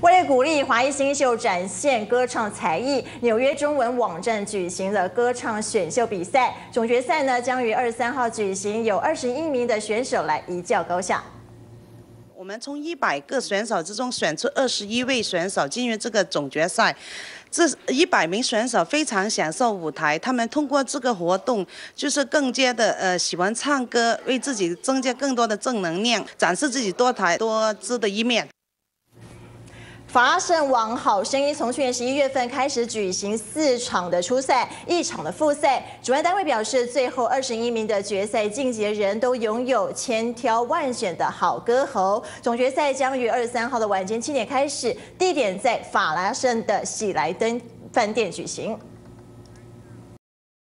为了鼓励华裔新秀展现歌唱才艺，纽约中文网站举行了歌唱选秀比赛。总决赛呢将于23号举行，有21名的选手来一较高下。 我们从100个选手之中选出21位选手进入这个总决赛。这100名选手非常享受舞台，他们通过这个活动，就是更加的喜欢唱歌，为自己增加更多的正能量，展示自己多才多姿的一面。 法拉盛网好声音从去年11月份开始举行4场的初赛，1场的复赛。主办单位表示，最后21名的决赛晋级人都拥有千挑万选的好歌喉。总决赛将于23号的晚间7点开始，地点在法拉盛的喜来登饭店举行。